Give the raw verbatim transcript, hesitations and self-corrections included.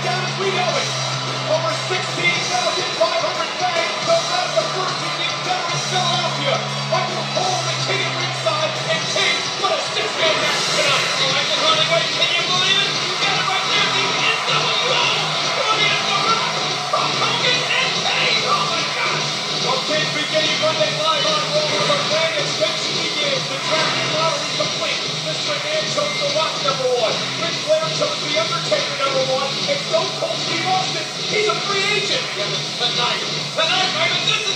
Smackdown as we know it. Over sixteen thousand five hundred fans come out of the first evening center in Philadelphia. Michael Cole, the king at ringside, and King, what a six-man match tonight. Oh, I can hardly wait. Can you believe it? You got it right there. The N W O. Tony and The Rock, Hulk Hogan, and Kane. Oh, my gosh. Well, kids, beginning Monday live on Raw, where the fan extension begins. The drafting lottery complete. Mister McMahon chose The Rock number one. Ric Flair chose The Undertaker number one. And Stone Cold Steve Austin, he's a free agent. Tonight, tonight, Maven, this is